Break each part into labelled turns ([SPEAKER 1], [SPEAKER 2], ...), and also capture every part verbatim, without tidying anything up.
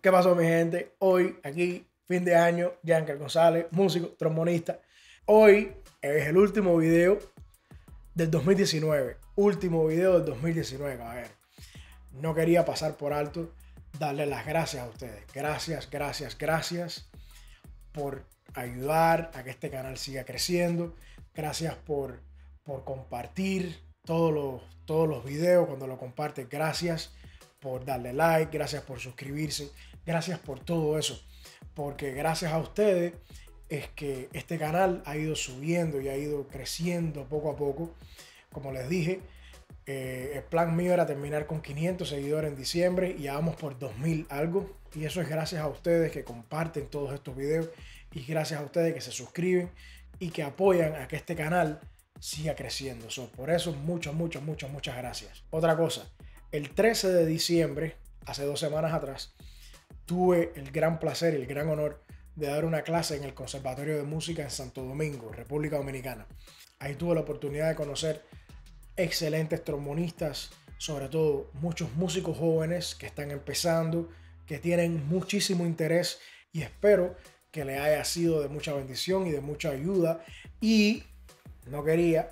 [SPEAKER 1] ¿Qué pasó, mi gente? Hoy, aquí, fin de año, Yanker González, músico, trombonista. Hoy es el último video del dos mil diecinueve. Último video del dos mil diecinueve, a ver. No quería pasar por alto darle las gracias a ustedes. Gracias, gracias, gracias por ayudar a que este canal siga creciendo. Gracias por, por compartir todos los, todos los videos cuando lo compartes. Gracias por darle like, gracias por suscribirse, gracias por todo eso, porque gracias a ustedes es que este canal ha ido subiendo y ha ido creciendo poco a poco. Como les dije, eh, el plan mío era terminar con quinientos seguidores en diciembre y ya vamos por dos mil algo, y eso es gracias a ustedes que comparten todos estos videos y gracias a ustedes que se suscriben y que apoyan a que este canal siga creciendo. So, por eso muchas, muchas, muchas, muchas gracias. Otra cosa, el trece de diciembre, hace dos semanas atrás, tuve el gran placer y el gran honor de dar una clase en el Conservatorio de Música en Santo Domingo, República Dominicana. Ahí tuve la oportunidad de conocer excelentes trombonistas, sobre todo muchos músicos jóvenes que están empezando, que tienen muchísimo interés, y espero que les haya sido de mucha bendición y de mucha ayuda. Y no quería,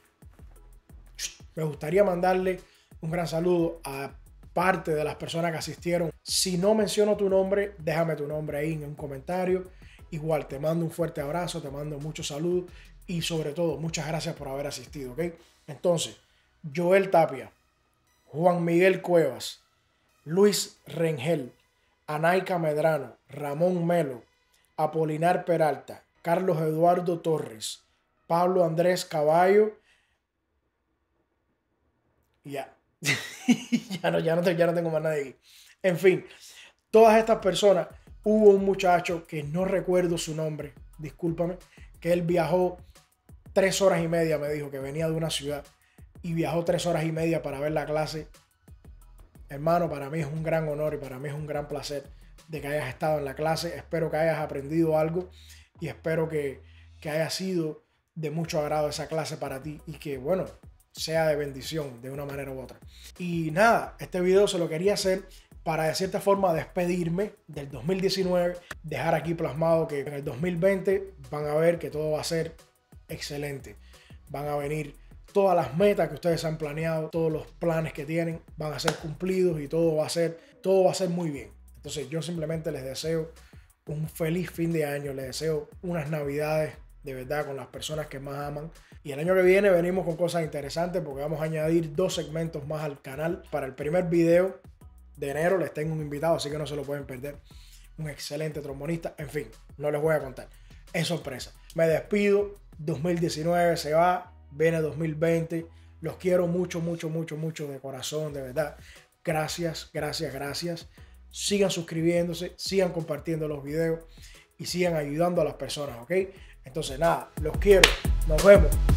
[SPEAKER 1] me gustaría mandarle un gran saludo a parte de las personas que asistieron. Si no menciono tu nombre, déjame tu nombre ahí en un comentario. Igual te mando un fuerte abrazo, te mando muchos saludos y sobre todo muchas gracias por haber asistido, ¿ok? Entonces, Joel Tapia, Juan Miguel Cuevas, Luis Rengel, Anaika Medrano, Ramón Melo, Apolinar Peralta, Carlos Eduardo Torres, Pablo Andrés Caballo, y ya. ya, no, ya, no, ya no tengo más nadie aquí. En fin, todas estas personas. Hubo un muchacho que no recuerdo su nombre, discúlpame, que él viajó tres horas y media, me dijo que venía de una ciudad y viajó tres horas y media para ver la clase. Hermano, para mí es un gran honor y para mí es un gran placer de que hayas estado en la clase. Espero que hayas aprendido algo y espero que, que haya sido de mucho agrado esa clase para ti y que, bueno, sea de bendición de una manera u otra. Y nada, este video se lo quería hacer para de cierta forma despedirme del dos mil diecinueve, dejar aquí plasmado que en el dos mil veinte van a ver que todo va a ser excelente. Van a venir todas las metas que ustedes han planeado, todos los planes que tienen van a ser cumplidos y todo va a ser, todo va a ser muy bien. Entonces yo simplemente les deseo un feliz fin de año, les deseo unas navidades de verdad con las personas que más aman. Y el año que viene venimos con cosas interesantes porque vamos a añadir dos segmentos más al canal. Para el primer video de enero les tengo un invitado, así que no se lo pueden perder. Un excelente trombonista. En fin, no les voy a contar. Es sorpresa. Me despido. dos mil diecinueve se va. Viene dos mil veinte. Los quiero mucho, mucho, mucho, mucho de corazón, de verdad. Gracias, gracias, gracias. Sigan suscribiéndose, sigan compartiendo los videos y sigan ayudando a las personas, ¿ok? Entonces nada, los quiero. Nos vemos.